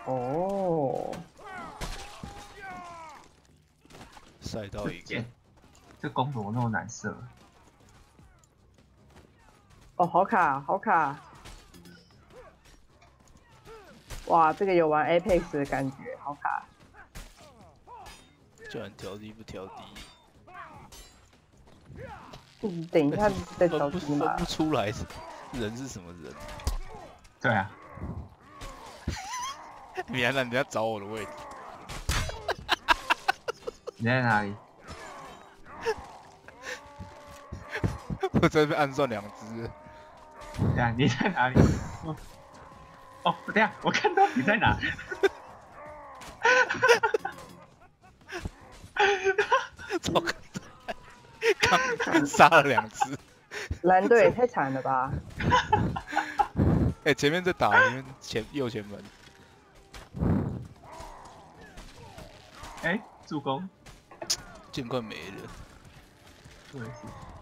哦， 赛到一个， 这弓怎么那么难射？ 哦，好卡，好卡！哇，这个有玩 Apex 的感觉，好卡。 居然调低不调低， 等一下再分调低嘛。 不出来人是什么人。 对啊， 你还让人家找我的位置？ 你在哪里？ 我这边暗算2只。 对啊，你在哪里？哦，等下，我看到你在哪？ 超可爱，刚杀了2只。 蓝队也太惨了吧！ 哎、前面在打，右前门。 哎，助攻， 剑快没了。 我也是。